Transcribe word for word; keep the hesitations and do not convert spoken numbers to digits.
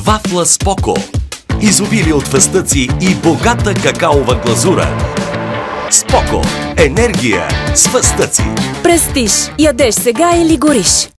Вафла Споко. Изобилие от фъстъци и богата какаова глазура. Споко. Енергия с фъстъци. Престиж. Ядеш сега или гориш.